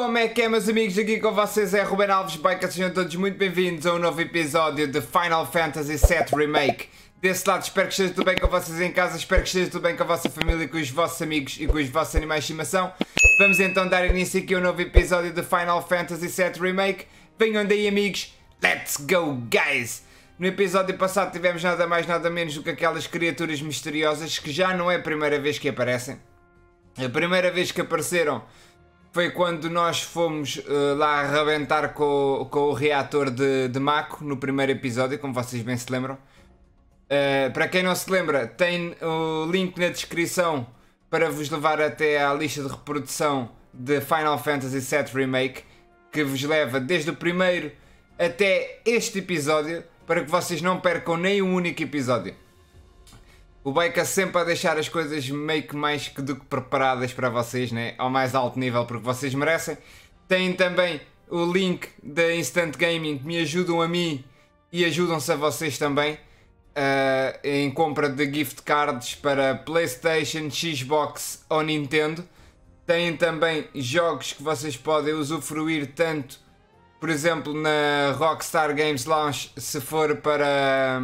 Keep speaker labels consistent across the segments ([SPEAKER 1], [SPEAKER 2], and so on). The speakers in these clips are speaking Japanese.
[SPEAKER 1] Como é que é, meus amigos? Aqui com vocês é Ruben Alves Baica. Sejam todos muito bem-vindos a um novo episódio de Final Fantasy VII Remake. Desse lado, espero que esteja tudo bem com vocês em casa, espero que esteja tudo bem com a vossa família, com os vossos amigos e com os vossos animais de estimação. Vamos então dar início aqui a um novo episódio de Final Fantasy VII Remake. Venham daí, amigos, let's go, guys! No episódio passado tivemos nada mais nada menos do que aquelas criaturas misteriosas que já não é a primeira vez que aparecem. A primeira vez que apareceram foi quando nós fomos lá arrebentar com o reator de Mako no primeiro episódio, como vocês bem se lembram. Para quem não se lembra, tem o link na descrição para vos levar até à lista de reprodução de Final Fantasy VII Remake, que vos leva desde o primeiro até este episódio, para que vocês não percam nem um único episódio. O Baika sempre a deixar as coisas meio que mais do que preparadas para vocês, né? Ao mais alto nível, porque vocês merecem. Tem também o link da Instant Gaming, que me ajudam a mim e ajudam-se a vocês também, em compra de gift cards para PlayStation, Xbox ou Nintendo. Tem também jogos que vocês podem usufruir tanto, por exemplo, na Rockstar Games Launch, se for para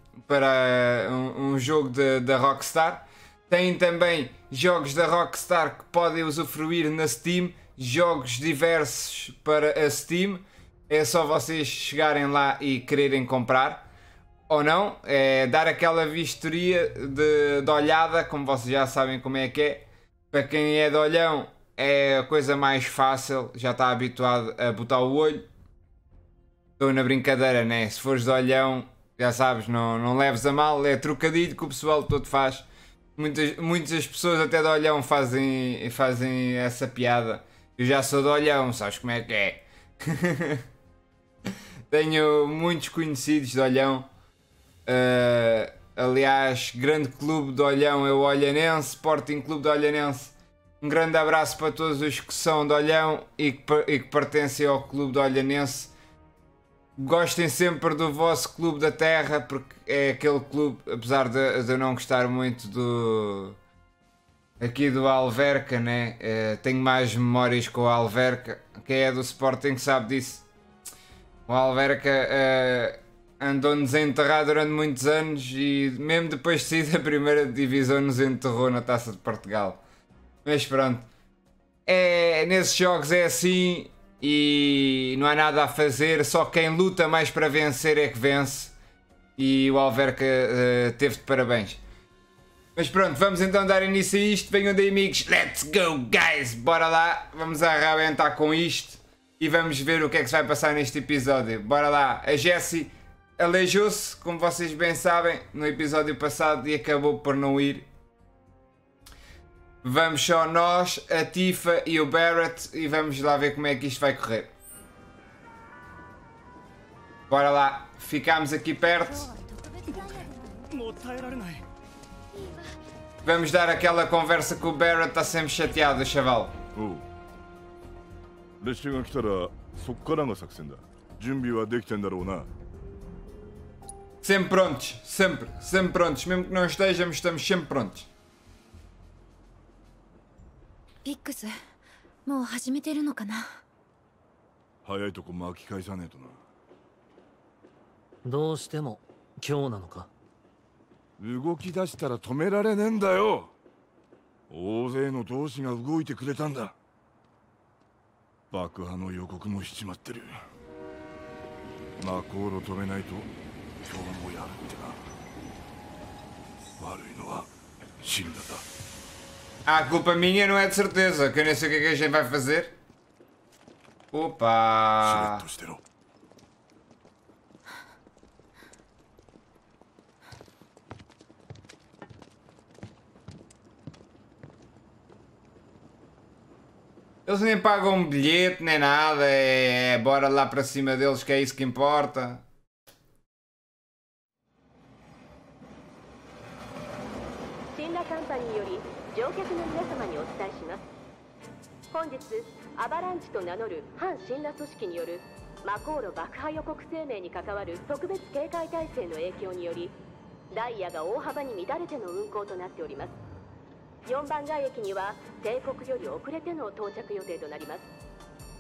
[SPEAKER 1] um jogo da Rockstar. Tem também jogos da Rockstar que podem usufruir na Steam, jogos diversos para a Steam. É só vocês chegarem lá e quererem comprar, ou não, é dar aquela vistoria de olhada, como vocês já sabem como é que é. Para quem é de olhão é a coisa mais fácil, já está habituado a botar o olho. Estou na brincadeira, né? Se fores de olhão, já sabes, não leves a mal, é trocadilho que o pessoal todo faz. Muitas pessoas até de olhão fazem essa piada. Eu já sou de olhão, sabes como é que é? Tenho muitos conhecidos de olhão. Aliás, grande clube de olhão é o Olhanense, Sporting Clube de Olhanense. Um grande abraço para todos os que são de olhão e que pertencem ao clube de Olhanense. Gostem sempre do vosso clube da terra, porque é aquele clube, apesar de eu não gostar muito aqui do Alverca, né? Tenho mais memórias com o Alverca. Quem é do Sporting sabe disso. O Alverca andou-nos a enterrar durante muitos anos e mesmo depois de sair da primeira divisão nos enterrou na Taça de Portugal. Mas pronto, nesses jogos é assim. E não há nada a fazer, só quem luta mais para vencer é que vence. E o Alverca teve de parabéns. Mas pronto, vamos então dar início a isto. Venham daí, amigos, let's go, guys! Bora lá, vamos arrebentar com isto e vamos ver o que é que se vai passar neste episódio. Bora lá, a Jessie aleijou-se, como vocês bem sabem, no episódio passado e acabou por não ir. Vamos só nós, a Tifa e o Barret e vamos lá ver como é que isto vai correr. Bora lá, ficamos aqui perto. Vamos dar aquela conversa com o Barret, está sempre chateado, chaval. Sempre prontos, sempre prontos, mesmo que não estejamos, estamos sempre prontos.
[SPEAKER 2] ピックス、もう始めてるのかな。
[SPEAKER 3] 早いとこ巻き返さねえとな。
[SPEAKER 4] どうしても今日なのか。
[SPEAKER 3] 動き出したら止められねえんだよ。大勢の同志が動いてくれたんだ。爆破の予告もしちまってる。マコール止めないと今日もやるってな。悪いのはシンダだ。
[SPEAKER 1] A culpa minha não é de certeza, que eu nem sei o que a gente vai fazer. Opa! Eles nem pagam um bilhete nem nada, bora lá para cima deles que é isso que importa.
[SPEAKER 5] 乗客の皆様にお伝えします。本日アバランチと名乗る反神羅組織によるマコーロ爆破予告声明に関わる特別警戒態勢の影響によりダイヤが大幅に乱れての運行となっております。4番街駅には定刻より遅れての到着予定となります。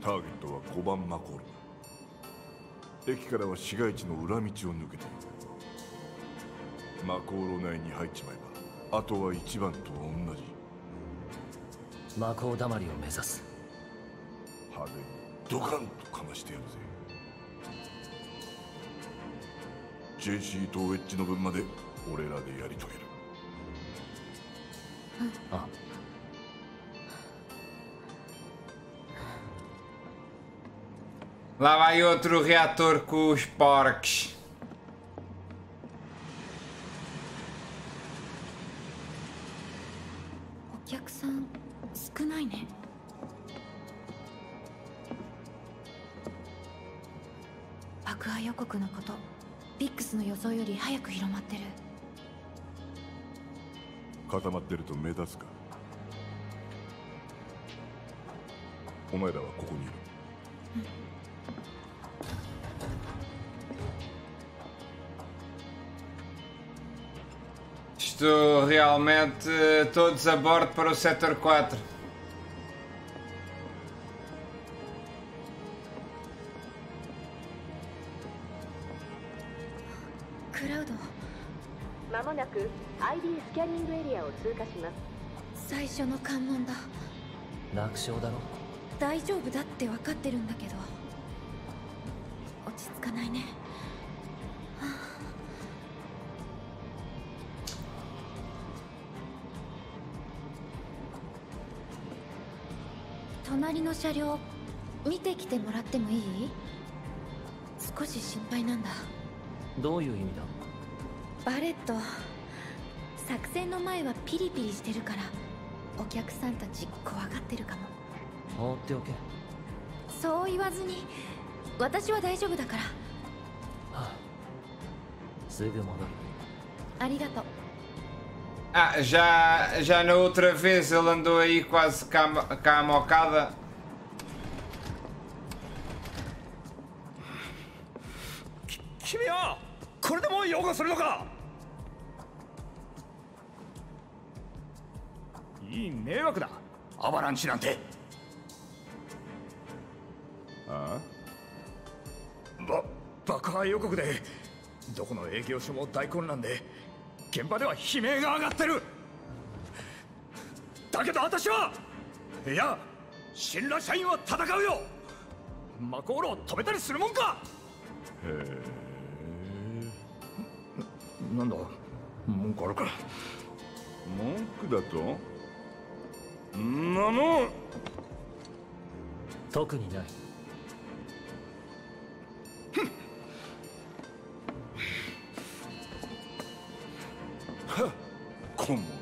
[SPEAKER 3] ターゲットは5番マコールだ。駅からは市街地の裏道を抜けている。マコール内に入っちまえばあとは1番と同じ。
[SPEAKER 4] 魔法だまりを目指す。
[SPEAKER 3] 派手にドカンとかましてやるぜ。JC とウェッジの分まで俺らでやり遂げる。
[SPEAKER 4] あ、
[SPEAKER 1] Lá vai outro reator com os porcos.
[SPEAKER 2] お客さん少ないね。爆破予告のことビックスの予想より早く広まってる。
[SPEAKER 3] 固まってると目立つか。お前らはここにいる。
[SPEAKER 1] Estou realmente todos a bordo para o setor 4.
[SPEAKER 2] クラウド、
[SPEAKER 5] まもなく ID スキャニングエリアを通過します。
[SPEAKER 2] 最初の関門だ。
[SPEAKER 4] 楽勝だろ。
[SPEAKER 2] 大丈夫だって分かってるんだけど落ち着かないね。はあ、隣の車両見てきてもらってもいい？少し心配なんだ。
[SPEAKER 4] どういう意味だ？
[SPEAKER 2] バレット、作戦の前はピリピリしてるからお客さんたち怖がってるかも。
[SPEAKER 4] 放っておけ。
[SPEAKER 2] そう言わずに私は大丈夫だから。
[SPEAKER 4] はあ、すぐ戻る。
[SPEAKER 2] ありがとう。
[SPEAKER 1] Ah, já na outra vez ele andou aí quase cá a mocada.
[SPEAKER 6] 君はこれでも擁護するのか。いい迷惑だ、アバランチなんて。
[SPEAKER 3] あ
[SPEAKER 6] 爆破予告でどこの営業所も大混乱で現場では悲鳴が上がってる。だけど私はいや神羅社員は戦うよ。マコールを止めたりするもんか。
[SPEAKER 3] へえ。
[SPEAKER 6] なんだ文句あるか。
[SPEAKER 3] 文句だとんなもん
[SPEAKER 4] 特にない。
[SPEAKER 3] 顧問。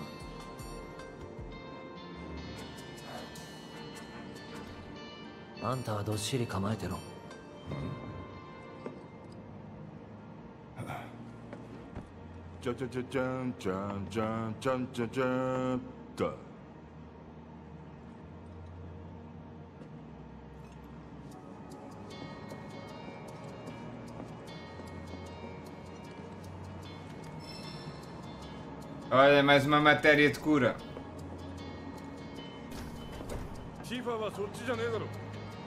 [SPEAKER 4] あんたはどっしり構えてろ。
[SPEAKER 3] じゃじゃじゃじゃんじゃんじゃんじゃんじゃんじゃんだ。
[SPEAKER 1] Olha, mais uma matéria de cura.
[SPEAKER 3] シーファーはそっちじゃねえだろ。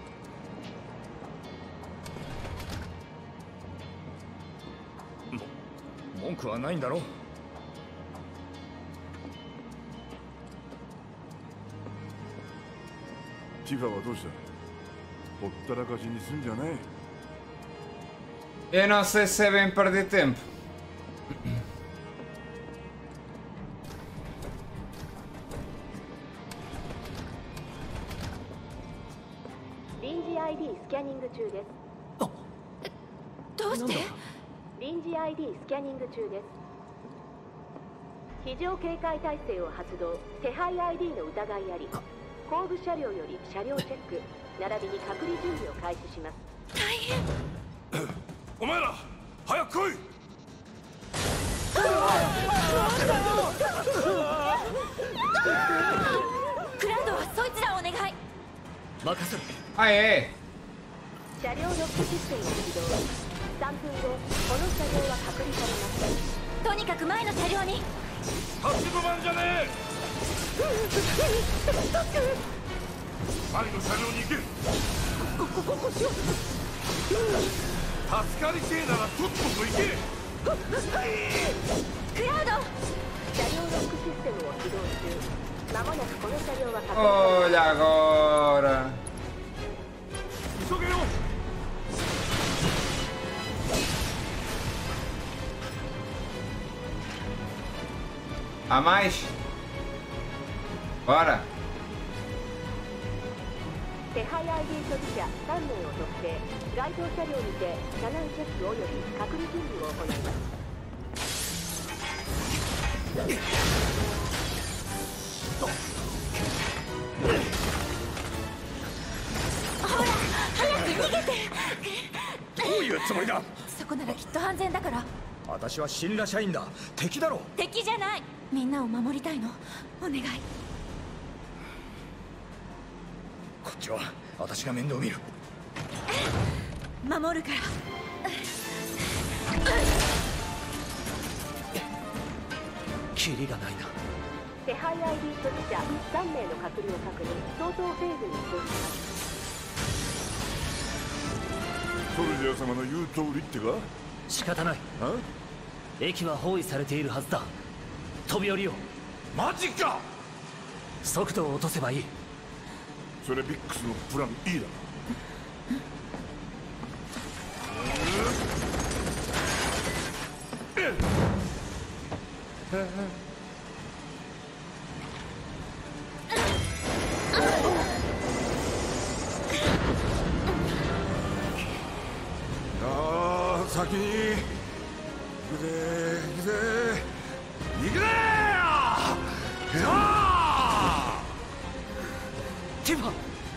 [SPEAKER 6] 文句はないんだろ。
[SPEAKER 3] シーファーはどうした。ほったらかしにすんじゃない。
[SPEAKER 1] Eu não sei se é bem perder tempo.
[SPEAKER 5] 臨時 ID スキャニング中です。
[SPEAKER 2] どうして？
[SPEAKER 5] 臨時 ID スキャニング中です。非常警戒態勢を発動。手配 ID の疑いあり。後部車両より車両チェック並びに隔離準備を開始します。
[SPEAKER 2] 大変。
[SPEAKER 3] お前ら早く来い。
[SPEAKER 2] クラウドはそいつらお願い。
[SPEAKER 6] 任せろ。
[SPEAKER 1] Ah, é?
[SPEAKER 5] 車両ロックシステムを起動。3分後この車両は隔離されます。
[SPEAKER 2] とにかく前の車両に。
[SPEAKER 3] 立ち止まんじゃねえ。 前の車両に行け。
[SPEAKER 5] こっちよ。
[SPEAKER 3] 助かりてえならとっとと行け。
[SPEAKER 2] クラウド。
[SPEAKER 5] 車両ロックシステムを起動中。間もなくこの車両は確認。
[SPEAKER 1] Olha agora.
[SPEAKER 3] 急げよ。
[SPEAKER 1] A mais? Bora.
[SPEAKER 5] 手配 ID 所持者3名を特定。該当車両にて車内チェックおよび隔離準備を行います。
[SPEAKER 2] ほら早く逃げて。
[SPEAKER 6] どういうつもりだ。
[SPEAKER 2] そこならきっと安全だから。
[SPEAKER 6] 私は神羅社員だ。敵だろ。
[SPEAKER 2] 敵じゃない。みんなを守りたいの。お願い。
[SPEAKER 6] こっちは私が面倒見る。
[SPEAKER 2] 守るから。
[SPEAKER 4] キリがないな。
[SPEAKER 5] 手配 ID 所持者3名の隔離を確認。相当フェーズに移動します。
[SPEAKER 3] ソルジャー様の言う通りってか。
[SPEAKER 4] 仕方ない。駅は包囲されているはずだ。飛び降りよう。
[SPEAKER 3] マジか。
[SPEAKER 4] 速度を落とせばいい。
[SPEAKER 3] それビックスのプラン E だ。先に行くぜ行くぜ行くぜ
[SPEAKER 4] ティファ。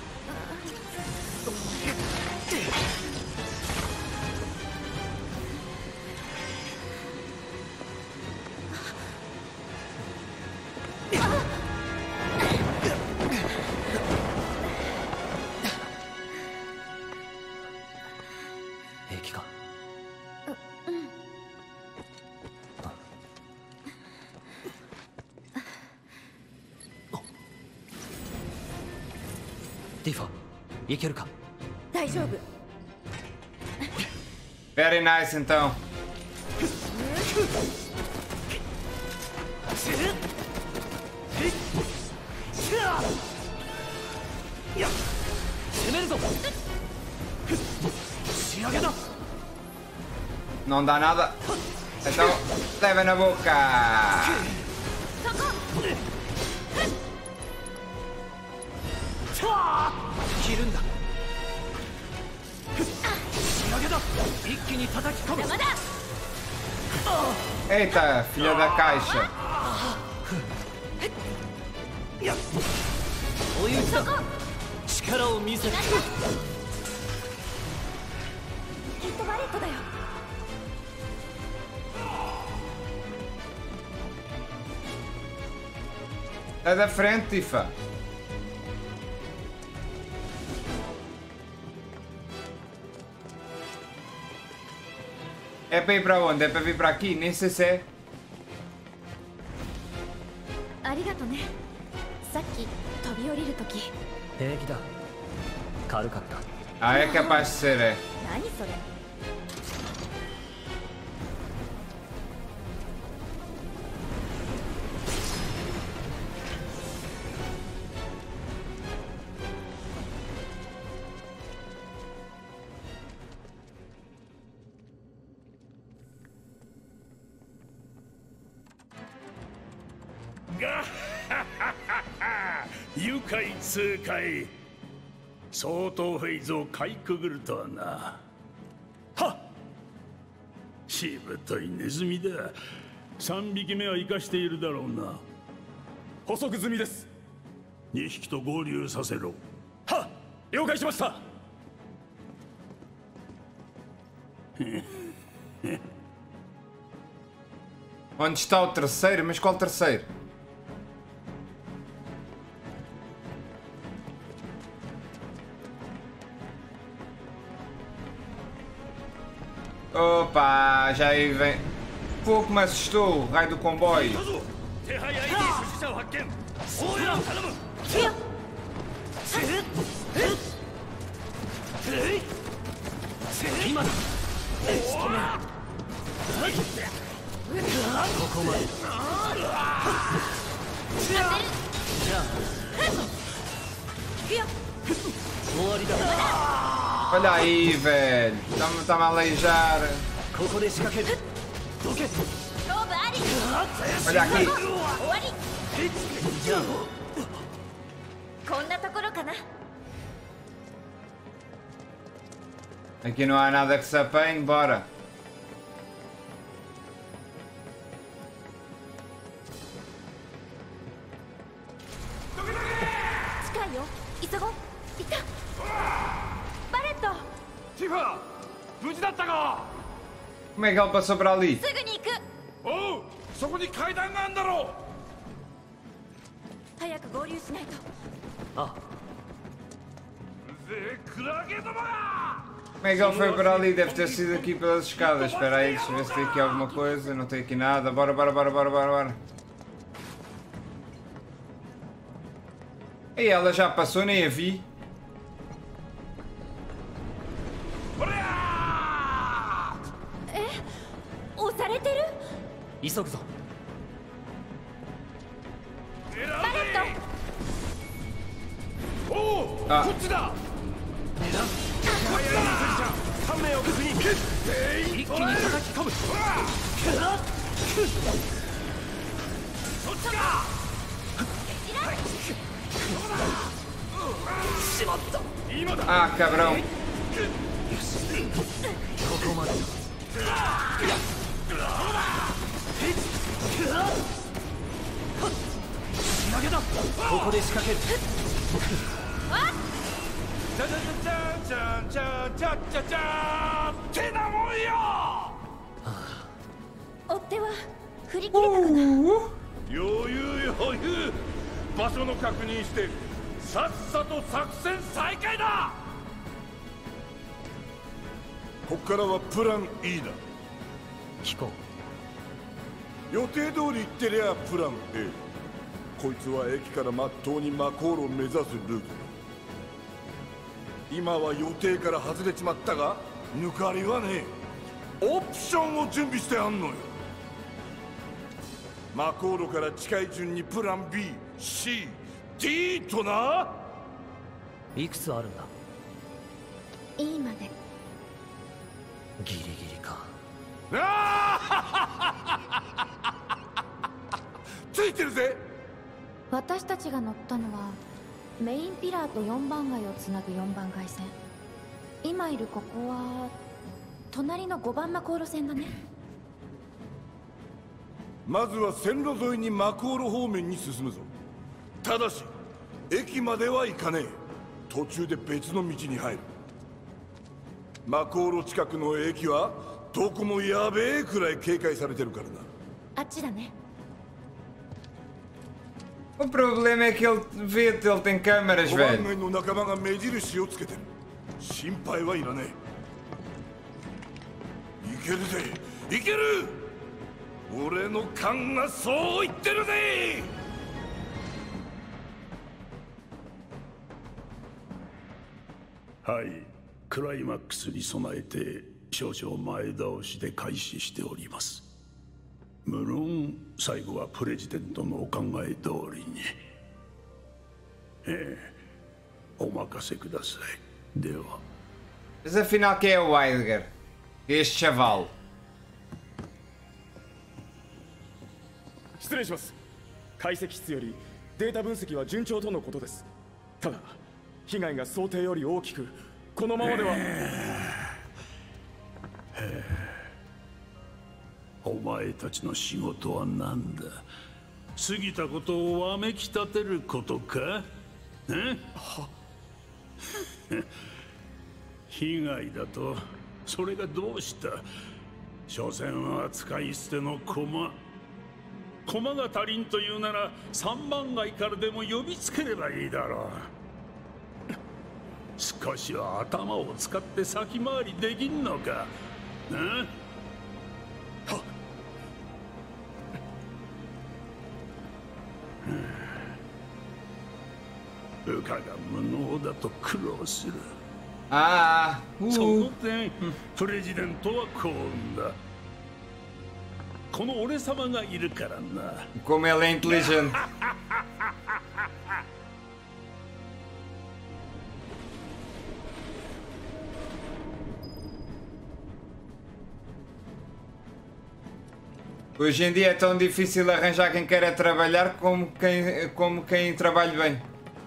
[SPEAKER 4] 平気か。ティファ、いけるか。
[SPEAKER 2] 大丈夫。
[SPEAKER 1] Very nice então.
[SPEAKER 4] 攻めるぞ。仕上げだ。
[SPEAKER 1] Não dá nada. Então, leva na boca.
[SPEAKER 4] 切るんだ。仕上げだ。一気に叩き込む。
[SPEAKER 1] Eita, filha da caixa.
[SPEAKER 4] 追い打ちだ。力を見せる。
[SPEAKER 2] きっとバレットだよ。
[SPEAKER 1] Sai da frente, Tifa. É para ir para onde? É para vir para aqui? Nem sei se é.
[SPEAKER 2] ありがとね。さっき飛び降りるとき。
[SPEAKER 4] 平気だ。軽かった。
[SPEAKER 1] Ah, é capaz de ser, é.
[SPEAKER 2] 何それ。
[SPEAKER 7] 愉快痛快。相当フェイズをかいくぐるとはな。はっ、しぶといネズミだ。3匹目は生かしているだろうな。
[SPEAKER 6] 捕捉済みです。
[SPEAKER 7] 2匹と合流させろ。
[SPEAKER 6] はっ、了解しました。
[SPEAKER 1] Onde está o terceiro? Mas qual terceiro? Opa, já aí vem. Pô, que me assustou, raio do comboio.
[SPEAKER 7] 手配 ID 所持者を発見。大家頼む。
[SPEAKER 1] Olha aí, velho. Tá-me a aleijar. Olha aqui. Aqui não há nada que se apanhe, bora. Como é que ele passou para ali?
[SPEAKER 3] おう、そこに階段があんだろう。
[SPEAKER 2] 早く合流しないと。
[SPEAKER 4] あ
[SPEAKER 3] ぜクラゲどもが
[SPEAKER 1] Como é que ele foi para ali? Deve ter sido aqui pelas escadas. Espera aí, deixa eu ver se tem aqui alguma coisa. Não tem aqui nada. Bora, bora, bora, bora, bora, bora. E ela já passou, nem a vi. Ah. Ah, cabrão.
[SPEAKER 3] Yoyu 場所の確認してさっさと作戦再開だ。こっからはプラン E だ。
[SPEAKER 4] 聞こ
[SPEAKER 3] 予定通り行ってりゃプラン A。こいつは駅からまっとうにマコールを目指すルートだ。今は予定から外れちまったが抜かりはねえ。オプションを準備してあんのよ。マコールから近い順にプラン B、C、D とな。
[SPEAKER 4] いくつあるんだ。
[SPEAKER 2] E まで。
[SPEAKER 4] ギリギリか。
[SPEAKER 3] ついてるぜ。
[SPEAKER 2] 私たちが乗ったのはメインピラーと4番街をつなぐ4番街線。今いるここは隣の5番マコール線だね。
[SPEAKER 3] まずは線路沿いにマコール方面に進むぞ。ただし駅までは行かねえ。途中で別の道に入る。マコール近くの駅はどこもやべえくらい警戒されてるからな。
[SPEAKER 2] あっちだね。
[SPEAKER 1] O problema é que ele vê-te, ele tem câmeras,
[SPEAKER 3] 5番
[SPEAKER 1] velho.
[SPEAKER 3] 街の仲間が目印をつけてる。心配はいらねえ。いけるぜ、いける。俺の勘がそう言ってるぜ。
[SPEAKER 7] はい、クライマックスに備えて少々前倒しで開始しております。無論最後はプレジデントのお考え通りに。お任せください。では。
[SPEAKER 1] Mas afinal quem é o Edgar? Este chaval.
[SPEAKER 8] 失礼します。解析室よりデータ分析は順調とのことです。ただ被害が想定より大きく、このままでは。
[SPEAKER 7] お前たちの仕事は何だ。過ぎたことをわめき立てることか。被害だとそれがどうした。所詮は使い捨ての駒。駒が足りんというなら3番街からでも呼びつければいいだろう。少しは頭を使って先回りできんのか。部下が無能だと苦労する。その点プレジデントは幸運だ。この俺様がいるからな。
[SPEAKER 1] Como ele é inteligente. Hoje em dia é tão difícil arranjar quem queira trabalhar como quem trabalhe bem.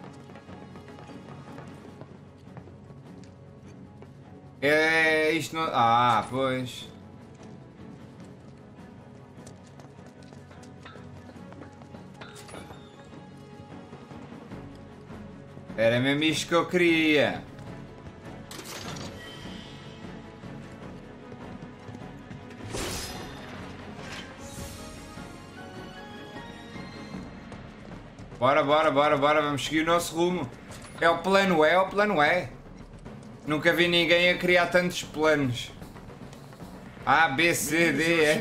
[SPEAKER 1] É isto não... Ah, pois. Era mesmo isto que eu queria. Bora, vamos seguir o nosso rumo. É o plano é. Nunca vi ninguém a criar tantos planos. A, B, C, D, E.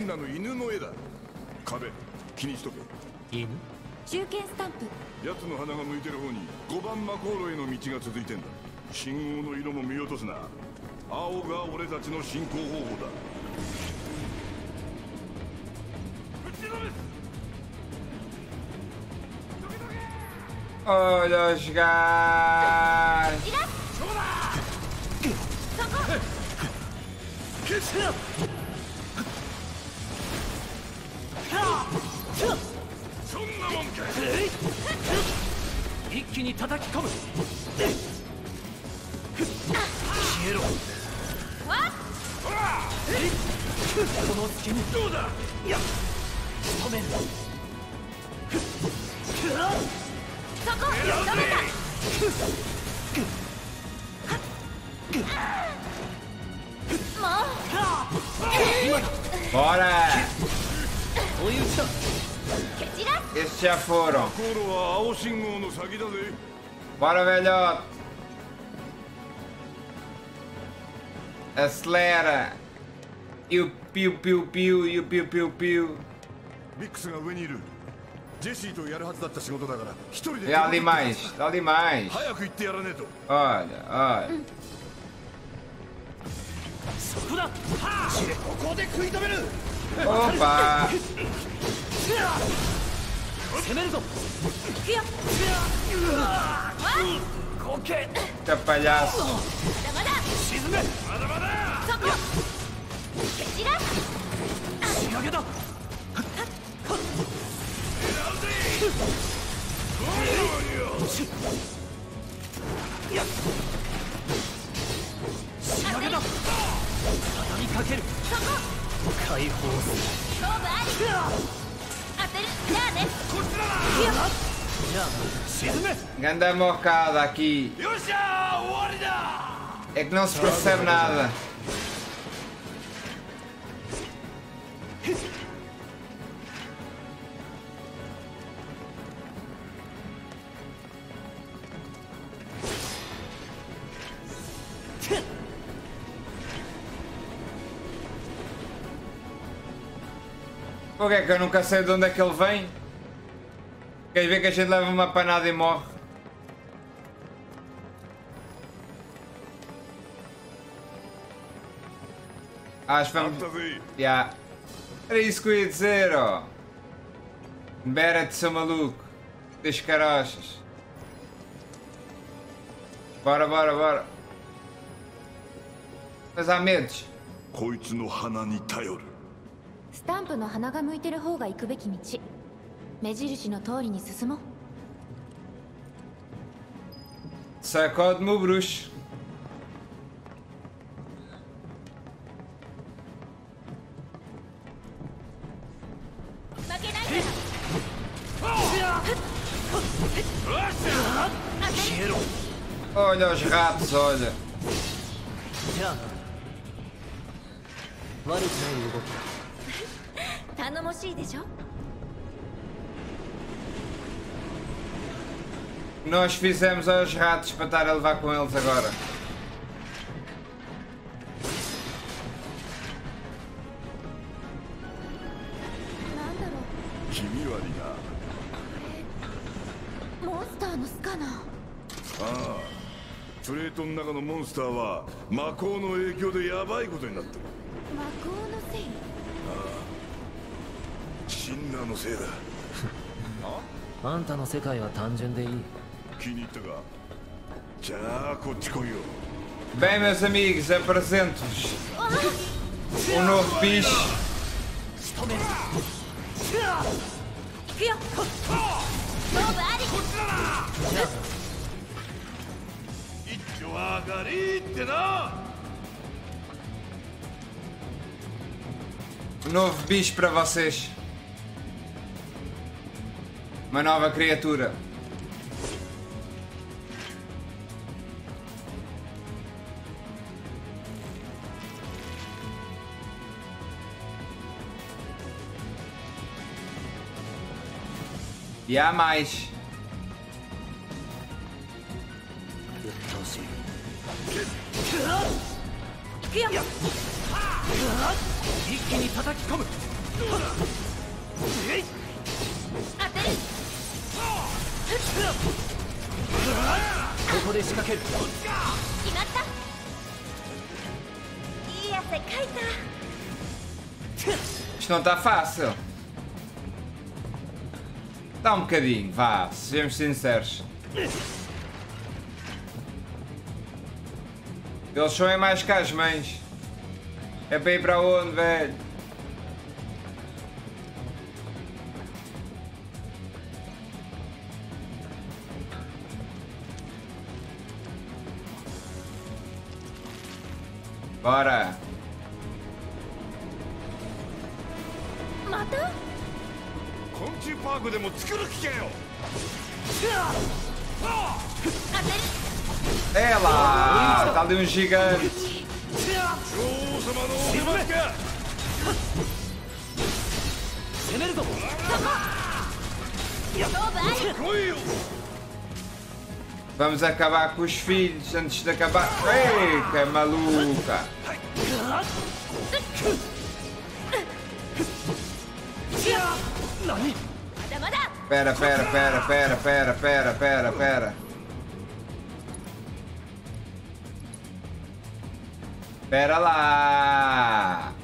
[SPEAKER 2] 中堅スタンプ。
[SPEAKER 3] 奴の花が向いてる方に5番魔航路への道が続いてんだ。信号の色も見落とすな。青が俺たちの進行方法だ。
[SPEAKER 1] Olha os gajos. Bora! Esses já foram. Bora, velhote. Acelera. E o piu-piu-piu, e o piu-piu-piu. É ali mais, ali mais. Olha, olha. Opa! Que palhaço! Ganda mocada aqui. É que não se percebe nada. Por que é que eu nunca sei de onde é que ele vem? Queres ver que a gente leva uma panada e morre? Acho que vamos... Yeah. Era isso que eu ia dizer, ó. Bera-te, seu maluco. Das carochas. Bora, bora, bora. Mas há medos.
[SPEAKER 3] こいつの鼻に頼る。
[SPEAKER 2] スタンプの鼻が向いてる方が行くべき道。目印の通りに進もう。
[SPEAKER 1] Sacode-me o bruxo. Olha os ratos, olha.
[SPEAKER 4] 悪くない動き。
[SPEAKER 2] 頼もしいでしょ。
[SPEAKER 1] Nós fizemos aos ratos para estar a levar com eles agora.
[SPEAKER 2] Monster no scanner.
[SPEAKER 3] ああ、プレートの中のモンスターは魔法の影響でヤバいことになってる。
[SPEAKER 2] 魔法のせい。
[SPEAKER 3] シンナーのせいだ。
[SPEAKER 4] あんたの世界は単純でいい。
[SPEAKER 3] 気に入ったか。じゃあこっち来いよ。
[SPEAKER 1] Bem, meus amigos, apresento-vos um novo bicho.
[SPEAKER 2] 行くよ。勝負あり。
[SPEAKER 3] 一丁上がりってな。
[SPEAKER 1] Um novo bicho para vocês. Uma nova criatura. E há mais.
[SPEAKER 2] 行くよ。
[SPEAKER 4] 一気に叩き込む。
[SPEAKER 2] 当てる。
[SPEAKER 4] ここで仕掛ける。
[SPEAKER 2] 決まった。いい汗かいた。
[SPEAKER 1] Isto não está fácil. Dá um bocadinho, vá, sejamos sinceros. Eles são é mais que as mães. É para ir para onde, velho? Bora!
[SPEAKER 2] また？
[SPEAKER 3] 昆虫パークでも作る気かよ。
[SPEAKER 1] É lá! Está ali um gigante!
[SPEAKER 3] 女王様のお出ましか。
[SPEAKER 4] 攻めるぞ。
[SPEAKER 3] 来いよ。
[SPEAKER 1] Vamos acabar com os filhos antes de acabar. Ei, que maluca! Pera, pera, pera, pera, pera, pera, pera, pera. Pera lá!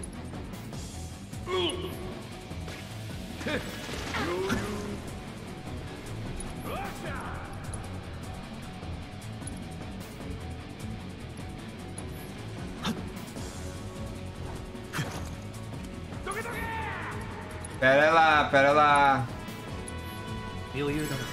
[SPEAKER 1] Pera lá, pera lá.
[SPEAKER 4] 余裕だな。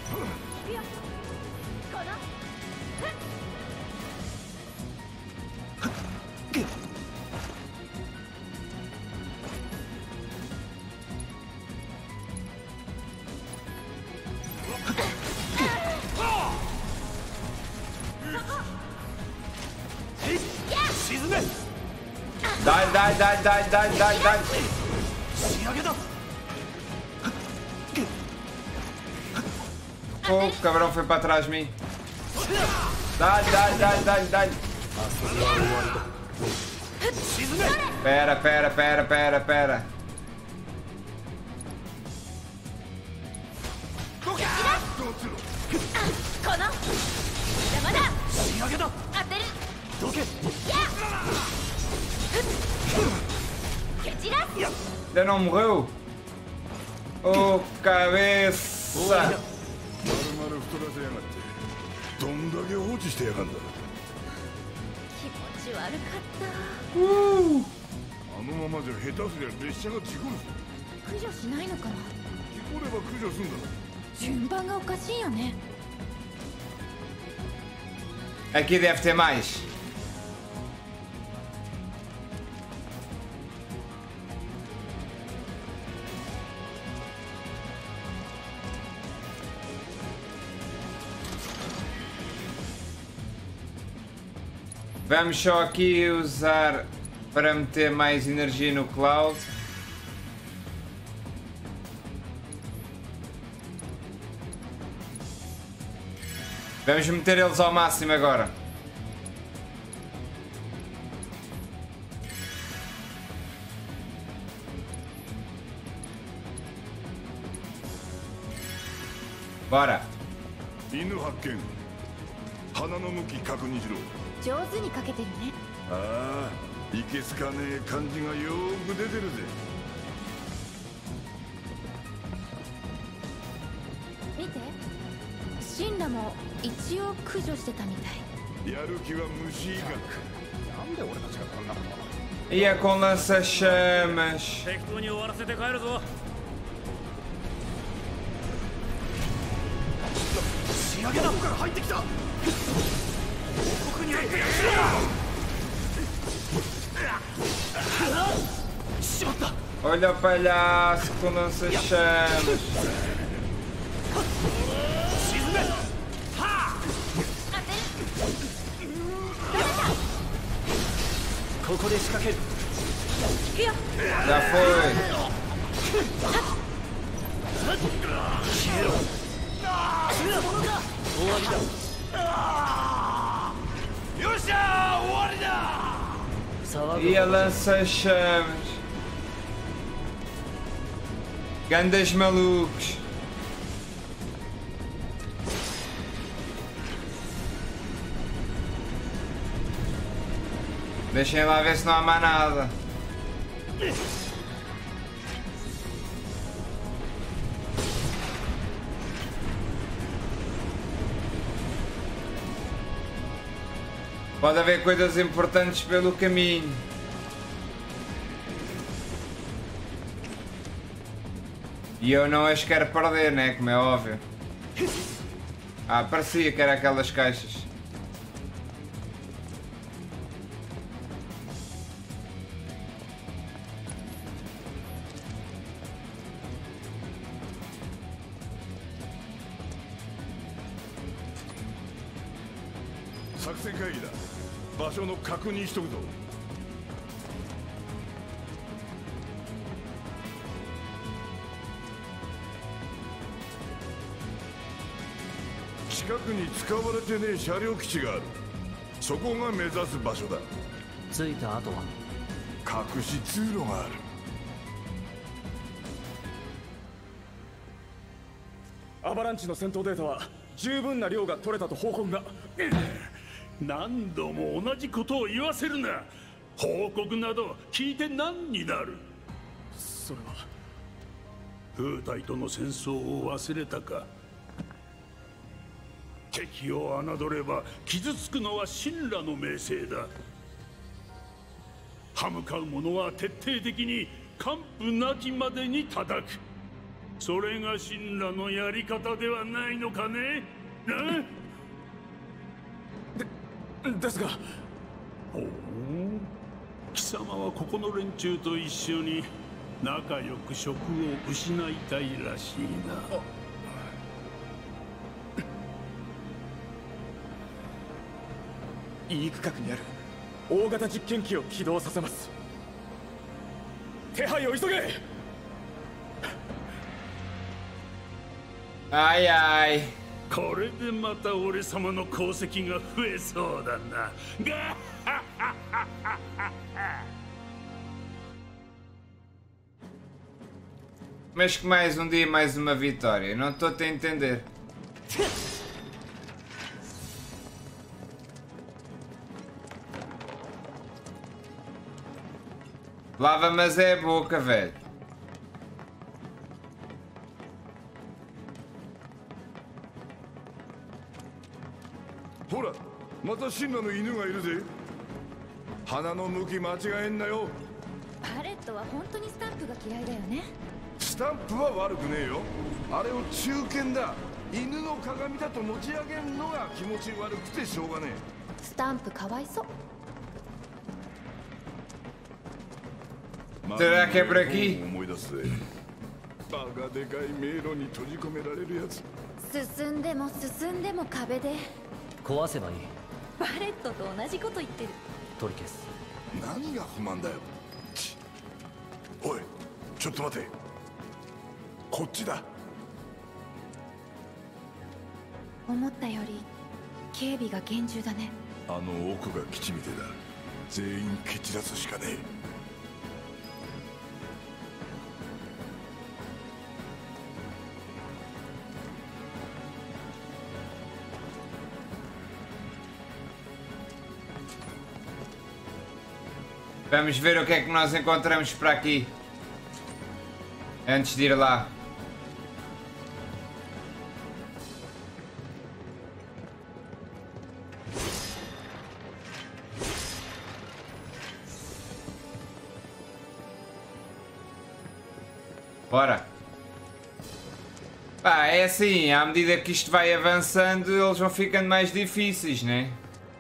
[SPEAKER 1] Dai, dai, dai, dai, dai, dai, dai. Oh, o cabrão foi para trás de mim. Dai, dai, dai, dai, dai. Pera, pera, pera, pera, pera. Ainda não morreu? Oh, cabeça!
[SPEAKER 3] 丸々太らせやがってどんだけ放置してやがんだ。
[SPEAKER 2] 気持ち悪かった。
[SPEAKER 3] あのままじゃ下手すりゃ列車が事故るぞ。
[SPEAKER 2] 駆除しないのかな。
[SPEAKER 3] 事故れば駆除すんだろ。
[SPEAKER 2] 順番がおかしいよね。
[SPEAKER 1] Aqui deve ter mais. Vamos só aqui usar para meter mais energia no cloud. Vamos meter eles ao máximo agora. Bora.
[SPEAKER 3] 犬発見。鼻の向き確認しろ。
[SPEAKER 2] 上手にかけてるね。
[SPEAKER 3] ああ、いけすかねえ感じがよーく出てるぜ。
[SPEAKER 2] 見て、シンラも一応駆除してたみたい。
[SPEAKER 3] やる気は虫医学。
[SPEAKER 8] なんで俺たちがこんなこと。
[SPEAKER 1] E é com lança-chamas.
[SPEAKER 6] 適当に終わらせて帰るぞ。仕上げだ。どこから入ってきた。報告に入ってくる。しまった。
[SPEAKER 1] Olha o palhaço com lança-chamas.
[SPEAKER 4] ここで仕掛ける。
[SPEAKER 1] Já foi.
[SPEAKER 4] 消えろ。終わりだ。
[SPEAKER 6] よっしゃー、終わりだ。
[SPEAKER 4] 騒ぐ。
[SPEAKER 1] E a lança-chamas. Gandas malucos. Deixem lá ver se não há mais nada. Pode haver coisas importantes pelo caminho. E eu não as quero perder, né? Como é óbvio. Ah, parecia que era aquelas caixas.
[SPEAKER 8] アバランチの戦闘データは十分な量が取れたと報告が。
[SPEAKER 7] 何度も同じことを言わせるな。報告など聞いて何になる。
[SPEAKER 8] それは
[SPEAKER 7] 風体との戦争を忘れたか。敵を侮れば傷つくのは神羅の名声だ。歯向かう者は徹底的に完膚なきまでに叩く。それが神羅のやり方ではないのかね。
[SPEAKER 8] ですが。
[SPEAKER 7] ほう、貴様はここの連中と一緒に仲良く職を失いたいらしいな。
[SPEAKER 8] E区画にある大型実験機を起動させます。手配を急げ。
[SPEAKER 1] Ai ai.
[SPEAKER 7] これでまた俺様の功績が増えそうだな。
[SPEAKER 1] Mas que mais um dia, mais uma vitória. Não estou a entender. Lava, mas é a boca, velho.
[SPEAKER 3] Ora, また神羅の犬がいるぜ。鼻の向き間違えんなよ。
[SPEAKER 2] パレットは本当にスタンプが嫌いだよね。
[SPEAKER 3] スタンプは悪くねえよ。あれを中堅だ。犬の鏡だと持ち上げんのが気持ち悪くてしょうがねえ。
[SPEAKER 2] スタンプかわいそう。
[SPEAKER 1] Será que é por aqui?
[SPEAKER 3] 思い出すぜ。バカでかい迷路に閉じ込められるやつ。
[SPEAKER 2] 進んでも進んでも壁で。
[SPEAKER 4] 壊せばいい。
[SPEAKER 2] バレットと同じこと言ってる。
[SPEAKER 4] 取り消す。
[SPEAKER 3] 何が不満だよ。おい、ちょっと待て。こっちだ。
[SPEAKER 2] 思ったより警備が厳重だね。
[SPEAKER 3] あの奥が基地みてだ。全員蹴散らすしかねえ。
[SPEAKER 1] Vamos ver o que é que nós encontramos por aqui. Antes de ir lá. Bora. Pá, é assim, à medida que isto vai avançando, eles vão ficando mais difíceis, né?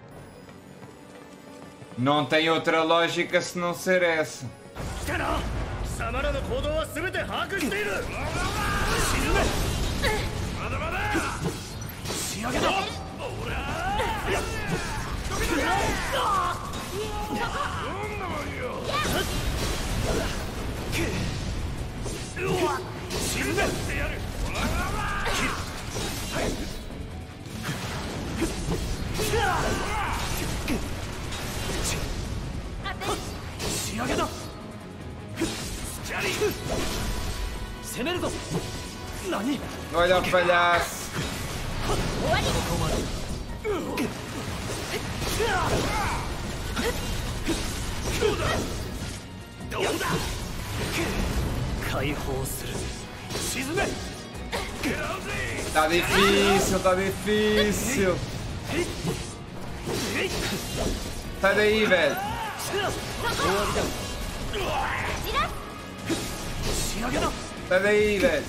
[SPEAKER 1] Não tem outra lógica se não ser essa.
[SPEAKER 6] 来たな。貴様らの行動は全て把握している。死ぬめ。まだまだ。仕上げだ。ほら。死ぬめってやる。仕上げだ。スキャリー
[SPEAKER 4] 攻めるぞ。
[SPEAKER 6] 何
[SPEAKER 1] Olha o palhaço.
[SPEAKER 6] どうだ
[SPEAKER 4] 解放する。
[SPEAKER 6] 沈め
[SPEAKER 1] Tá difícil, tá difícil. Sai daí, velho.
[SPEAKER 6] 仕上げだ
[SPEAKER 1] Sai daí, velho.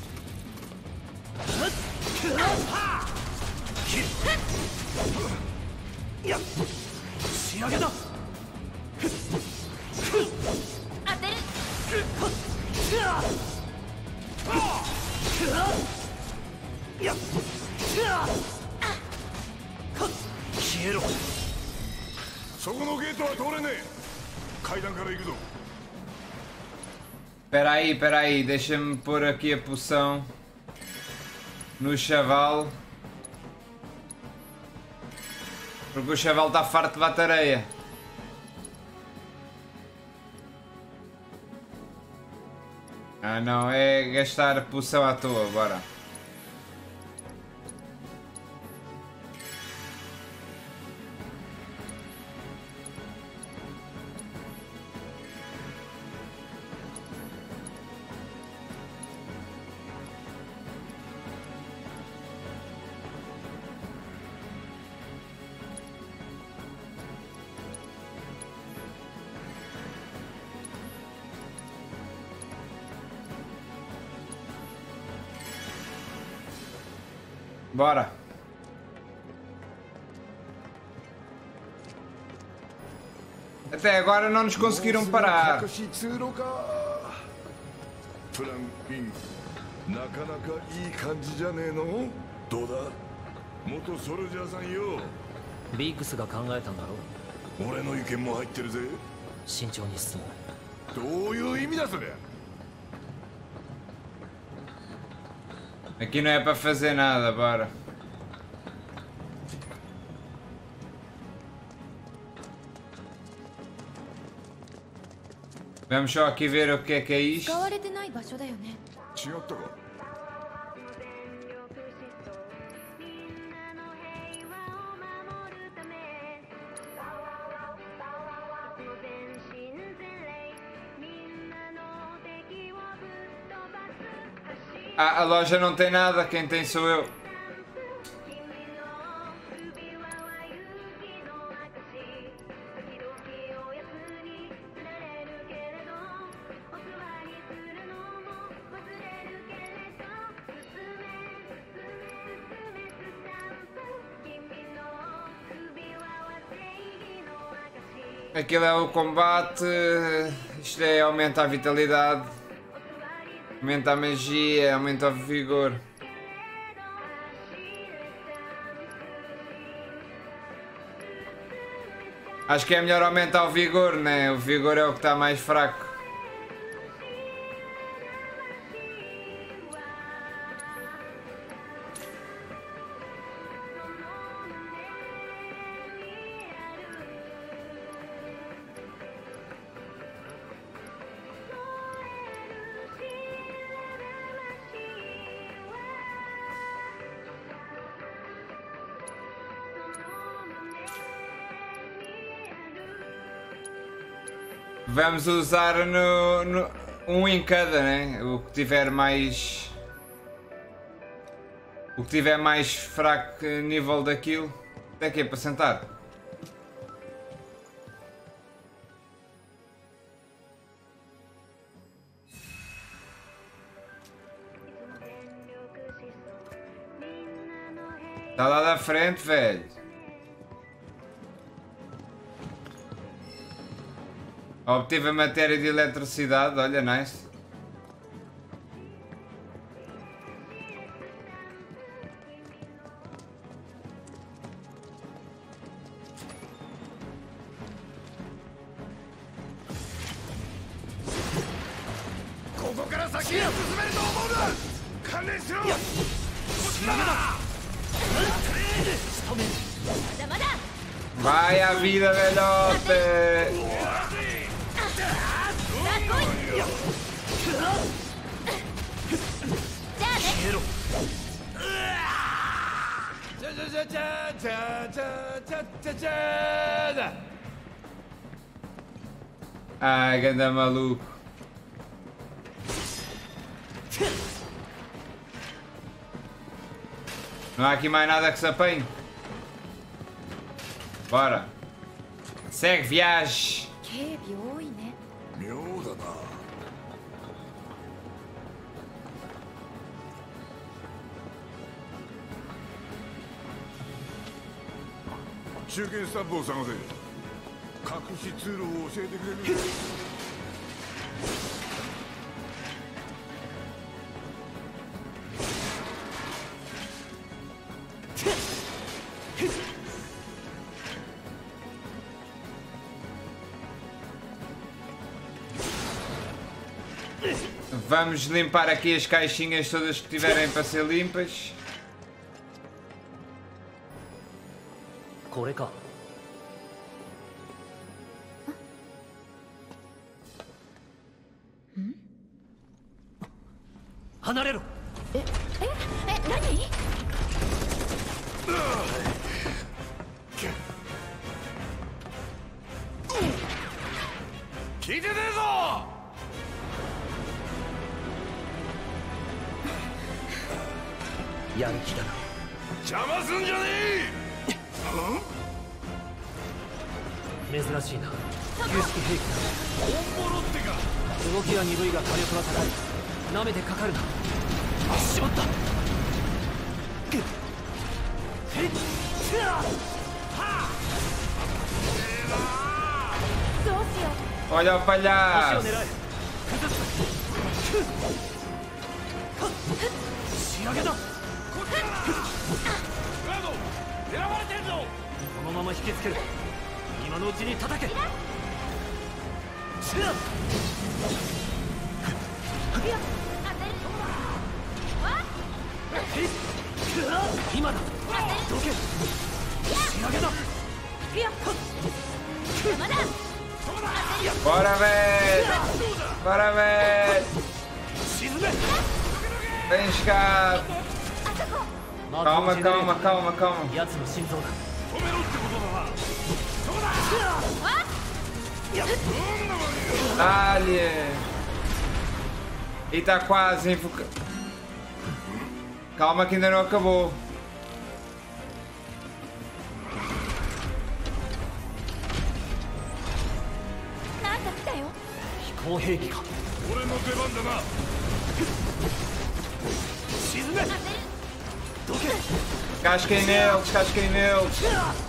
[SPEAKER 6] 仕上げだ 消えろ
[SPEAKER 3] そこのゲートは通れねえ。階段から行くぞ。
[SPEAKER 1] Espera aí, deixa-me pôr aqui a poção no chaval. Porque o chaval está farto de bater areia. Ah não, é gastar poção à toa, bora. Bora. Até agora não nos conseguiram parar.
[SPEAKER 3] 通路か。プランイン。なかなかいい感じじゃねえの？どうだ？元ソルジャーさんよ。
[SPEAKER 4] ビッグスが考えたんだろ。
[SPEAKER 3] 俺の意見も入ってるぜ。
[SPEAKER 4] 慎重に進む。
[SPEAKER 3] どういう意味だそりゃ。
[SPEAKER 1] Aqui não é para fazer nada, bora. Vamos só aqui ver o que é isto.
[SPEAKER 2] 使われてない場所だよね。
[SPEAKER 3] 違ったか。
[SPEAKER 1] Ah, a loja não tem nada, quem tem sou eu. Aquilo é o combate, isto é aumenta a vitalidade, aumenta a magia, aumenta o vigor. Acho que é melhor aumentar o vigor, né? O vigor é o que está mais fraco. Vamos usar um em cada, né? O que tiver mais... O que tiver mais fraco nível daquilo. Até que é para sentar. Tá lá da frente, velho. Obtive a matéria de eletricidade, olha, nice. Vai a vida, velhote! Ai, ganda maluco. Não há aqui mais nada que se apanhe. Bora. Segue viagem.
[SPEAKER 2] 警備多いね。
[SPEAKER 3] 妙だな。中堅スタッフを探せ。隠し通路を教えてくれる。
[SPEAKER 1] Vamos limpar aqui as caixinhas todas que tiverem para ser limpas.
[SPEAKER 4] これか。離れろ。
[SPEAKER 2] 何？
[SPEAKER 3] 聞いてねえぞ。
[SPEAKER 4] やる気だな。
[SPEAKER 3] 邪魔すんじゃね
[SPEAKER 4] 珍しいな。旧式兵器だ。
[SPEAKER 3] 本物ってか。
[SPEAKER 4] 動きは鈍いが火力は高い。舐めてかかるな。しまった。
[SPEAKER 2] どうしよう。
[SPEAKER 1] Olha o
[SPEAKER 4] 足を
[SPEAKER 1] palhaço.
[SPEAKER 4] 狙え。仕上げだ。
[SPEAKER 3] 狙われてんぞ。
[SPEAKER 4] このまま引きつける。今のうちに叩け。今だ。どけ。仕上げだ。
[SPEAKER 1] Bora, velho. Bora, velho. Vem cá. Calma, calma, calma, calma.
[SPEAKER 4] 奴の心臓だ。
[SPEAKER 3] 止めろってことだな。そうだ。
[SPEAKER 1] Dá-lhe. E tá quase invoca... Calma que ainda não acabou.
[SPEAKER 4] 飛行兵器か。
[SPEAKER 3] 俺の出番だな。
[SPEAKER 4] 沈め。どけ。
[SPEAKER 1] Casquem neles, casquem neles.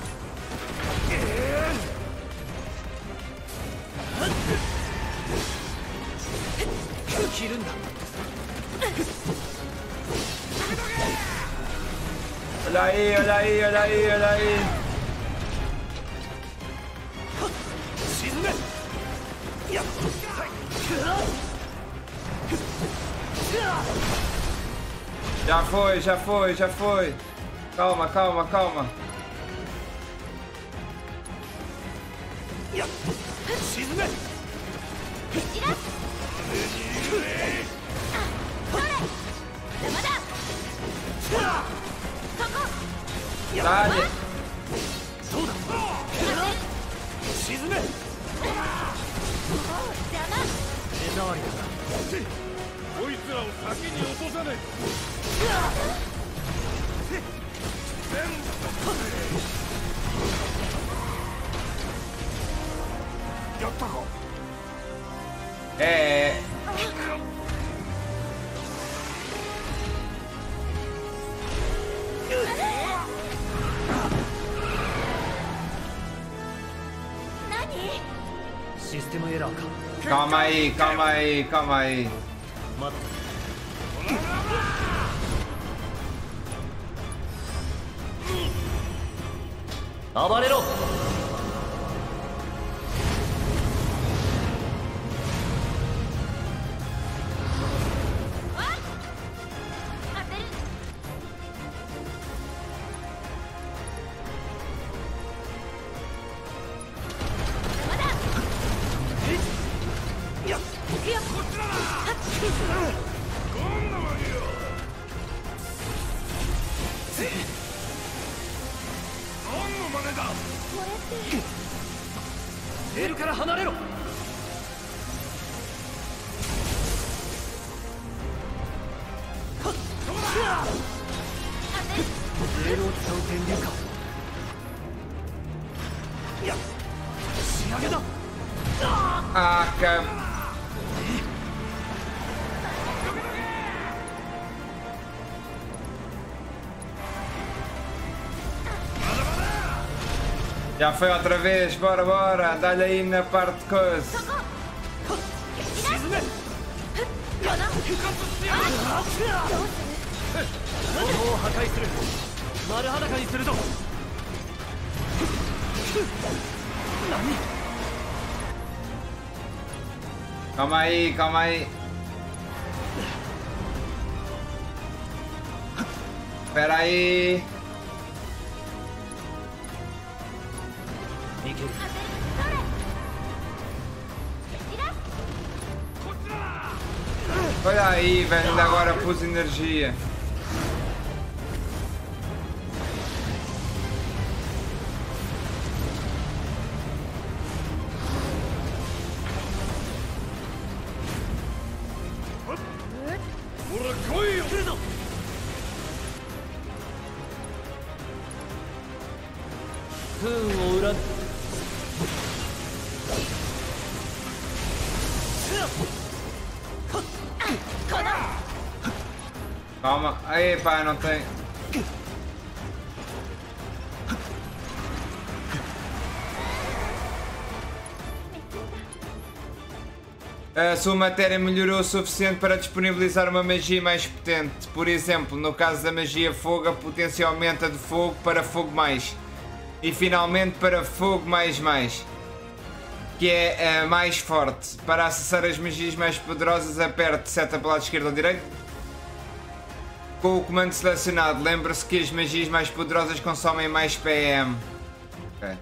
[SPEAKER 1] Olha aí, olha aí, olha aí, olha aí. Já foi, já foi, já foi. Calma, calma, calma. Dale.
[SPEAKER 3] こいつらを先に落とさねえ。やったか。
[SPEAKER 4] システムエラーか。
[SPEAKER 1] Calma aí, calma aí, calma aí.
[SPEAKER 4] まだ暴れろ。レールから離れろ。レールを使う電流か。いや、仕上げだ。
[SPEAKER 1] Ah, cara. Já foi outra vez, bora, bora, dá-lhe aí na parte de coisa.
[SPEAKER 4] 炎を破壊する。丸裸にするぞ。何？
[SPEAKER 1] Calma aí, calma aí. Espera aí.
[SPEAKER 4] いける。
[SPEAKER 1] Olha aí, velho, ainda agora pus energia. Calma, aí pá, não tem. A sua matéria melhorou o suficiente para disponibilizar uma magia mais potente. Por exemplo, no caso da magia fogo, a potência aumenta de fogo para fogo mais. E finalmente para fogo mais, que é mais forte. Para acessar as magias mais poderosas, aperte seta para o lado esquerdo ou direito. Com o comando selecionado, lembre-se que as magias mais poderosas consomem mais PM. Ok.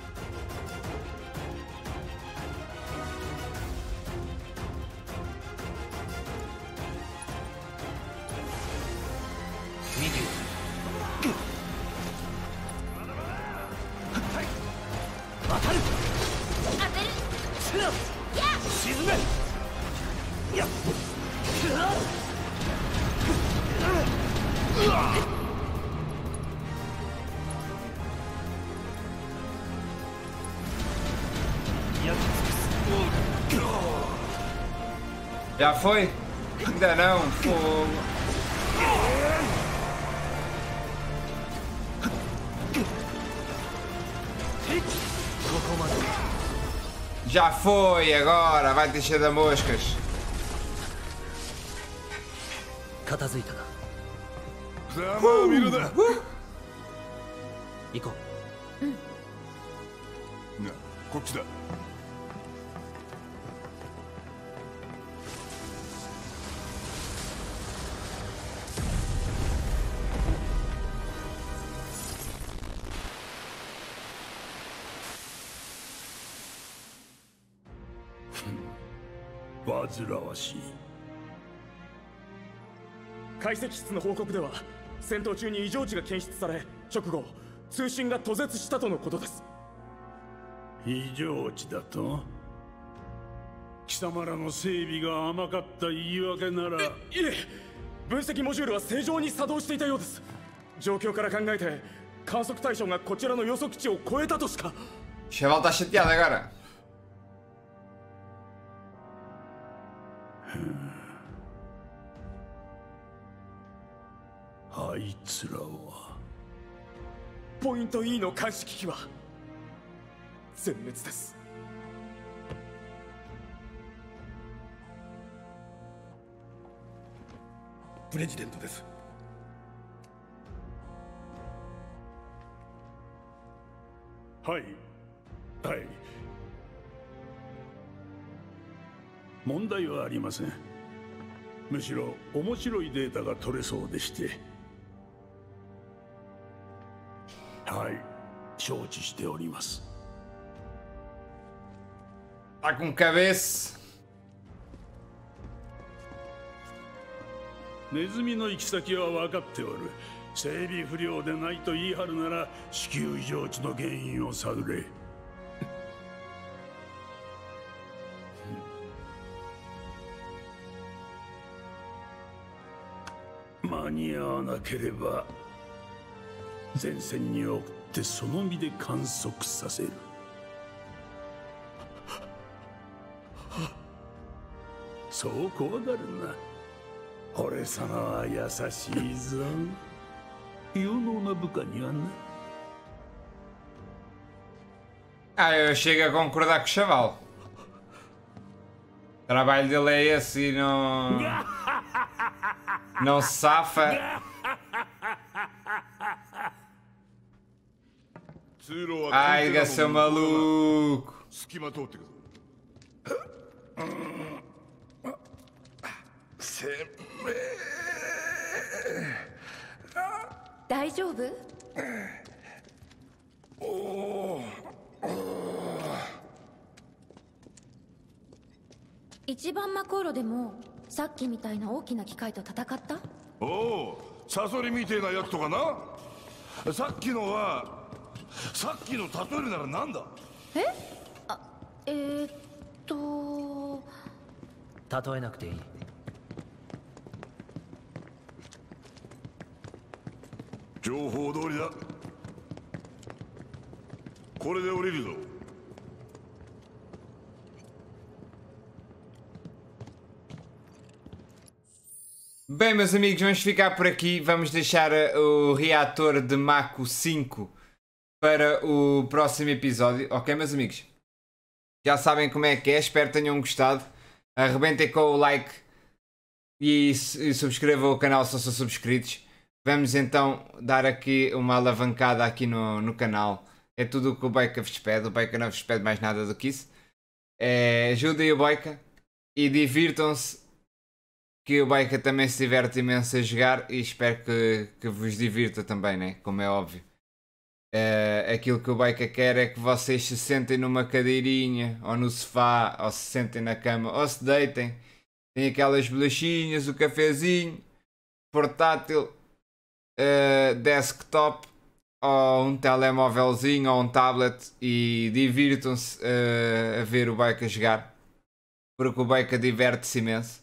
[SPEAKER 1] Já foi? Ainda não, fogo. Já foi, agora vai deixar de moscas.
[SPEAKER 4] 片付いたな。
[SPEAKER 3] ざまあみろだ。
[SPEAKER 4] 行こ
[SPEAKER 3] な、こっちだ。
[SPEAKER 7] 煩わしい。
[SPEAKER 8] 解析室の報告では戦闘中に異常値が検出され、直後通信が途絶したとのことです。
[SPEAKER 7] 異常値だと？貴様らの整備が甘かった言い訳なら。
[SPEAKER 8] いえ、分析モジュールは正常に作動していたようです。状況から考えて観測対象がこちらの予測値を超えたとしか。
[SPEAKER 1] Chaval está chateado agora.
[SPEAKER 7] あいつらは。
[SPEAKER 8] ポイント E の監視機器は全滅です。
[SPEAKER 6] プレジデントです。
[SPEAKER 7] はいはい、問題はありません。むしろ面白いデータが取れそうでして。はい、承知しております。
[SPEAKER 1] Tá com cabeça.
[SPEAKER 7] ネズミの行き先は分かっておる。整備不良でないと言い張るなら子宮異常値の原因を探れ。間に合わなければ前線に送ってその身で観測させる。そう怖がるな。俺様は優しいぞ。有能na bucaにはな。
[SPEAKER 1] Ah, eu chego a concordar com o chaval. O trabalho dele é esse e não. Não se safa. Ai, deve ser maluco.
[SPEAKER 2] 大丈夫？一番マコーロでもさっきみたいな大きな機械と戦った？
[SPEAKER 3] おお、サソリみてえなやつとかな。さっきのはさっきの例えるならなんだ？
[SPEAKER 2] え？あ、
[SPEAKER 4] 例えなくていい。
[SPEAKER 3] 情報通りだ。これで降りるぞ。
[SPEAKER 1] Bem, meus amigos, vamos ficar por aqui. Vamos deixar o reator de Mako 5 para o próximo episódio. Ok, meus amigos? Já sabem como é que é. Espero que tenham gostado. Arrebentem com o like e subscrevam o canal se não são subscritos. Vamos então dar aqui uma alavancada aqui no canal. É tudo o que o Boica vos pede. O Boica não vos pede mais nada do que isso. Ajudem o Boica e divirtam-se, que o Boica também se diverte imenso a jogar e espero que vos divirta também, né? Como é óbvio. Aquilo que o Boica quer é que vocês se sentem numa cadeirinha ou no sofá, ou se sentem na cama, ou se deitem. Tem aquelas bolachinhas, o cafezinho, portátil, desktop, ou um telemóvelzinho ou um tablet e divirtam-se a ver o Boica jogar, porque o Boica diverte-se imenso.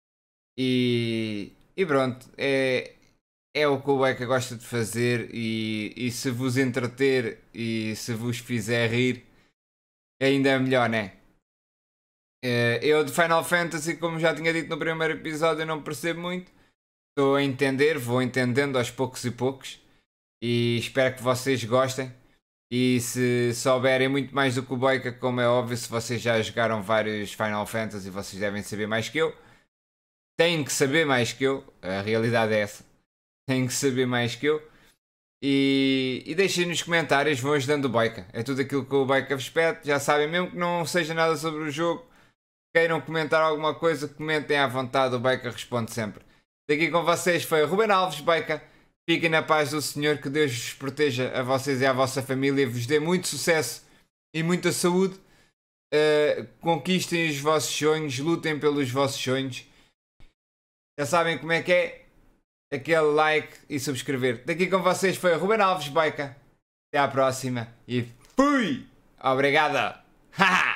[SPEAKER 1] E pronto, é o que o Boica gosta de fazer e se vos entreter e se vos fizer rir, ainda é melhor, né? Eu de Final Fantasy, como já tinha dito no primeiro episódio, não percebo muito. Estou a entender, vou entendendo aos poucos e poucos. E espero que vocês gostem. E se souberem muito mais do que o Boica, como é óbvio, se vocês já jogaram vários Final Fantasy, vocês devem saber mais que eu. Têm que saber mais que eu, a realidade é essa. Têm que saber mais que eu. E deixem nos comentários, vão ajudando o Boica. É tudo aquilo que o Boica vos pede. Já sabem, mesmo que não seja nada sobre o jogo, queiram comentar alguma coisa, comentem à vontade, o Boica responde sempre. Daqui com vocês foi o Ruben Alves, Boica. Fiquem na paz do Senhor, que Deus vos proteja, a vocês e à vossa família, vos dê muito sucesso e muita saúde. Conquistem os vossos sonhos, lutem pelos vossos sonhos. Já sabem como é que é. Aquele like e subscrever. Daqui com vocês foi o Ruben Alves, Boica. Até à próxima e fui! Obrigado! Haha!